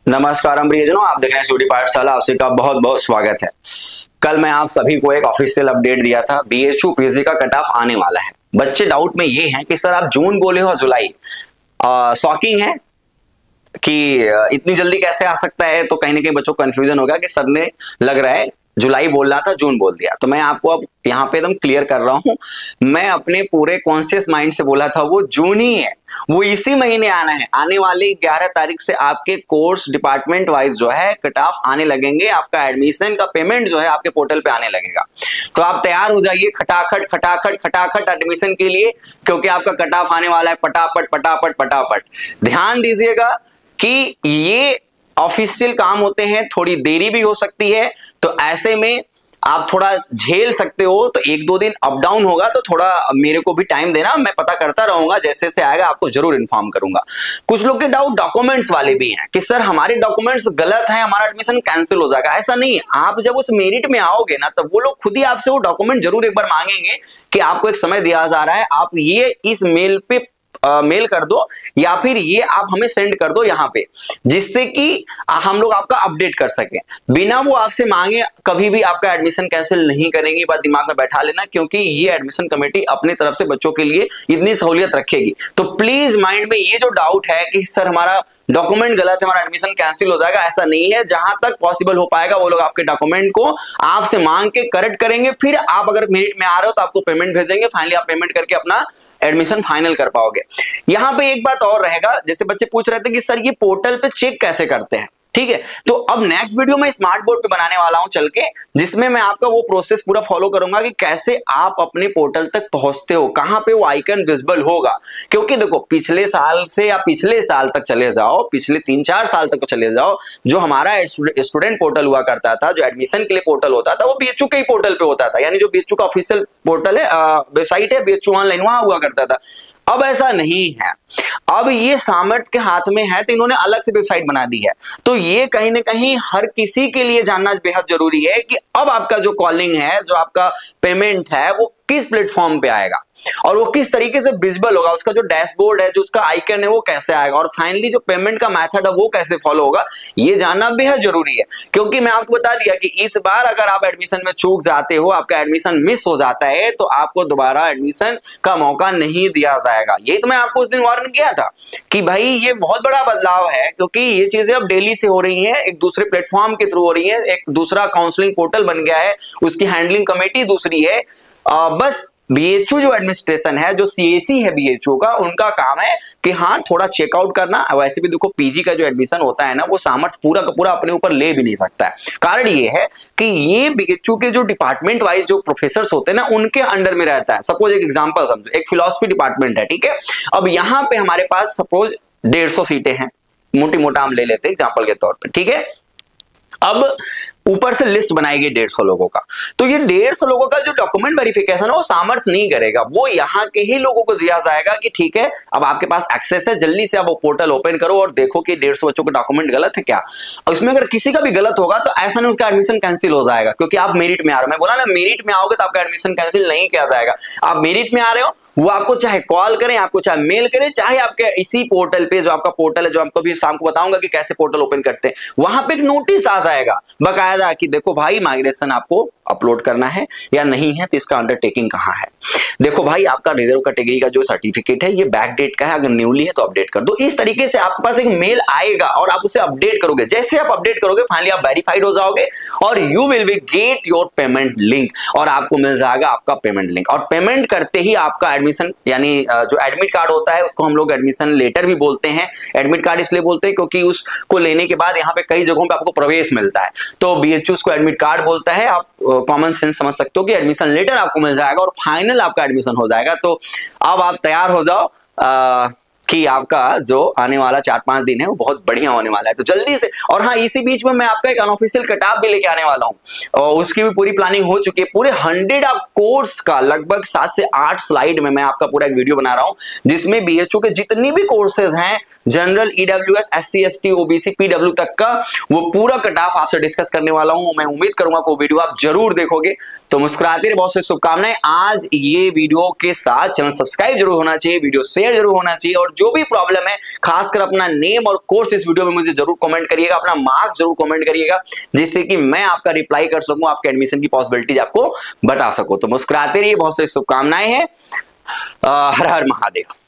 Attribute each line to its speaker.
Speaker 1: नमस्कार प्रियजनों, आप देख रहे हैं सीयूटी पाठशाला। आप सबका बहुत बहुत स्वागत है। कल मैं आप सभी को एक ऑफिशियल अपडेट दिया था, बीएचयू पीजी का कट ऑफ आने वाला है। बच्चे डाउट में ये हैं कि सर आप जून बोले हो जुलाई, शॉकिंग है कि इतनी जल्दी कैसे आ सकता है। तो कहीं ना कहीं बच्चों को कंफ्यूजन हो गया कि सर ने लग रहा है जुलाई बोलना था, जून बोल दिया। तो मैं आपको अब यहाँ पे एकदम क्लियर कर रहा हूं, मैं अपने पूरे कॉन्शियस माइंड से बोला था वो जून ही है, वो इसी महीने आना है। आने वाली 11 तारीख से आपके कोर्स डिपार्टमेंट वाइज जो है कट ऑफ आने लगेंगे, आपका एडमिशन का पेमेंट जो है आपके पोर्टल पे आने लगेगा। तो आप तैयार हो जाइए खटाखट खटाखट खटाखट एडमिशन के लिए, क्योंकि आपका कट ऑफ आने वाला है फटाफट फटाफट फटाफट। ध्यान दीजिएगा कि ये ऑफिशियल काम होते हैं, थोड़ी देरी भी हो सकती है, तो ऐसे में आप थोड़ा झेल सकते हो। तो एक दो दिन अप डाउन होगा, तो थोड़ा मेरे को भी टाइम देना, मैं पता करता रहूंगा, जैसे जैसे आएगा आपको जरूर इन्फॉर्म करूंगा। कुछ लोग के डाउट डॉक्यूमेंट्स वाले भी हैं कि सर हमारे डॉक्यूमेंट्स गलत हैं, हमारा एडमिशन कैंसिल हो जाएगा। ऐसा नहीं है, आप जब उस मेरिट में आओगे ना, तब वो लोग खुद ही आपसे वो डॉक्यूमेंट जरूर एक बार मांगेंगे कि आपको एक समय दिया जा रहा है, आप ये इस मेल पे मेल कर दो या फिर ये आप हमें सेंड कर दो यहाँ पे, जिससे कि हम लोग आपका अपडेट कर सकें। बिना वो आपसे मांगे कभी भी आपका एडमिशन कैंसिल नहीं करेंगे, बात दिमाग में बैठा लेना, क्योंकि ये एडमिशन कमेटी अपनी तरफ से बच्चों के लिए इतनी सहूलियत रखेगी। तो प्लीज माइंड में ये जो डाउट है कि सर हमारा डॉक्यूमेंट गलत है, हमारा एडमिशन कैंसिल हो जाएगा, ऐसा नहीं है। जहां तक पॉसिबल हो पाएगा वो लोग आपके डॉक्यूमेंट को आपसे मांग के करेक्ट करेंगे, फिर आप अगर मेरिट में आ रहे हो तो आपको पेमेंट भेजेंगे, फाइनली आप पेमेंट करके अपना एडमिशन फाइनल कर पाओगे। यहां पे एक बात और रहेगा, जैसे बच्चे पूछ रहे थे कि सर ये पोर्टल पे चेक कैसे करते हैं, ठीक है। तो अब नेक्स्ट वीडियो में स्मार्ट बोर्ड पे बनाने वाला हूं चल के, जिसमें मैं आपका वो प्रोसेस पूरा फॉलो करूंगा कि कैसे आप अपने पोर्टल तक पहुंचते हो, कहां पे वो आइकन विजिबल होगा। क्योंकि देखो पिछले साल से या पिछले साल तक चले जाओ, पिछले 3-4 साल तक चले जाओ, जो हमारा स्टूडेंट पोर्टल हुआ करता था, जो एडमिशन के लिए पोर्टल होता था, वो बीएचयू के ही पोर्टल पे होता था। यानी जो बीएचयू का ऑफिशियल पोर्टल है, वेबसाइट है बीएचयू ऑनलाइन, वहां हुआ करता था। अब ऐसा नहीं है, अब ये सामर्थ्य के हाथ में है, तो इन्होंने अलग से वेबसाइट बना दी है। तो ये कहीं ना कहीं हर किसी के लिए जानना बेहद जरूरी है कि अब आपका जो कॉलिंग है, जो आपका पेमेंट है, वो किस प्लेटफॉर्म पे आएगा और वो किस तरीके से विजिबल होगा, उसका जो डैशबोर्ड है, जो उसका आइकन है, वो कैसे आएगा, और फाइनली जो पेमेंट का मेथड है वो कैसे फॉलो होगा, ये जानना बेहद जरूरी है। क्योंकि मैं आपको बता दिया कि इस बार अगर आप एडमिशन में चूक जाते हो, आपका एडमिशन मिस हो जाता है, तो आपको दोबारा एडमिशन का मौका नहीं दिया जाएगा। यही तो मैं आपको उस दिन वार्न किया था कि भाई ये बहुत बड़ा बदलाव है, क्योंकि ये चीजें अब डेली से हो रही है, एक दूसरे प्लेटफॉर्म के थ्रू हो रही है, एक दूसरा काउंसलिंग पोर्टल बन गया है, उसकी हैंडलिंग कमेटी दूसरी है। बस बीएचयू जो एडमिनिस्ट्रेशन है, जो सीएसी है बीएचयू का, उनका काम है कि हाँ थोड़ा चेकआउट करना। वैसे भी देखो पीजी का जो एडमिशन होता है ना, वो सामर्थ्य पूरा का पूरा अपने ऊपर ले भी नहीं सकता है। कारण ये है कि ये बीएचयू के जो डिपार्टमेंट वाइज जो प्रोफेसर होते हैं ना, उनके अंडर में रहता है। सपोज एक एग्जाम्पल समझो, एक फिलॉसफी डिपार्टमेंट है, ठीक है। अब यहाँ पे हमारे पास सपोज 150 सीटें हैं, मोटी मोटा हम ले लेते हैं एग्जाम्पल के तौर पर, ठीक है। अब ऊपर से लिस्ट बनाई गई 150 लोगों का, तो ये 150 लोगों का जो डॉक्यूमेंट वेरिफिकेशन है वो सामर्थ्य नहीं करेगा, वो यहाँ के ही लोगों को दिया जाएगा कि ठीक है अब आपके पास एक्सेस है, जल्दी से आप वो पोर्टल ओपन करो और देखो कि 150 बच्चों का डॉक्यूमेंट गलत है क्या। और इसमें अगर किसी का भी गलत होगा तो ऐसा नहीं उसका एडमिशन कैंसिल हो जाएगा, क्योंकि आप मेरिट में आ रहे हो। मैं बोला ना, मेरिट में आओगे तो आपका एडमिशन कैंसिल नहीं किया जाएगा। आप मेरिट में आ रहे हो, वो आपको चाहे कॉल करें, आपको चाहे मेल करें, चाहे आपके इसी पोर्टल पे, जो आपका पोर्टल है, जो आपको भी शाम को बताऊंगा कि कैसे पोर्टल ओपन करते हैं, वहां पे एक नोटिस आ जाएगा बकायदा कि देखो भाई माइग्रेशन आपको अपलोड करना है या नहीं है, तो इसका अंडरटेकिंग कहां है। देखो भाई आपका रिजर्व कैटेगरी का जो सर्टिफिकेट है ये बैक डेट का है, अगर न्यूली है तो अपडेट कर दो। इस तरीके से आपके पास एक मेल आएगा और आप उसे अपडेट करोगे। जैसे आप अपडेट करोगे फाइनली आप वेरीफाइड हो जाओगे और you will be get your payment link, और आपको मिल जाएगा आपका पेमेंट लिंक। और पेमेंट करते ही आपका एडमिशन, यानी जो एडमिट कार्ड होता है उसको हम लोग एडमिशन लेटर भी बोलते हैं। एडमिट कार्ड इसलिए बोलते हैं क्योंकि उसको लेने के बाद यहाँ पे कई जगहों पे आपको प्रवेश मिलता है, तो बीएचयू उसको एडमिट कार्ड बोलता है। आप कॉमन सेंस समझ सकते हो कि एडमिशन लेटर आपको मिल जाएगा और फाइनल आपका एडमिशन हो जाएगा। तो अब आप तैयार हो जाओ कि आपका जो आने वाला 4-5 दिन है वो बहुत बढ़िया होने वाला है, तो जल्दी से। और हाँ, इसी बीच में मैं आपका एक अनऑफिशियल कट-ऑफ भी लेके आने वाला हूं, और उसकी भी पूरी प्लानिंग हो चुकी है। पूरे 100 ऑफ कोर्स का लगभग 7 से 8 स्लाइड में मैं आपका पूरा एक वीडियो बना रहा हूं, जिसमें बीएचयू के जितनी भी कोर्सेज हैं, general, EWS, SC, ST, OBC, PW तक का, वो पूरा कट-ऑफ आपसे डिस्कस करने वाला हूं। मैं उम्मीद करूंगा कि वो वीडियो आप जरूर देखोगे। तो मुस्कुराते रहे, बहुत सी शुभकामनाएं। आज ये वीडियो के साथ चैनल सब्सक्राइब जरूर होना चाहिए, वीडियो शेयर जरूर होना चाहिए, और जो भी प्रॉब्लम है, खासकर अपना नेम और कोर्स इस वीडियो में मुझे जरूर कमेंट करिएगा, अपना मार्क्स जरूर कमेंट करिएगा, जिससे कि मैं आपका रिप्लाई कर सकूं, आपके एडमिशन की पॉसिबिलिटीज आपको बता सकूं। तो मुस्कुराते रहिए, बहुत सारी शुभकामनाएं हैं। हर हर महादेव।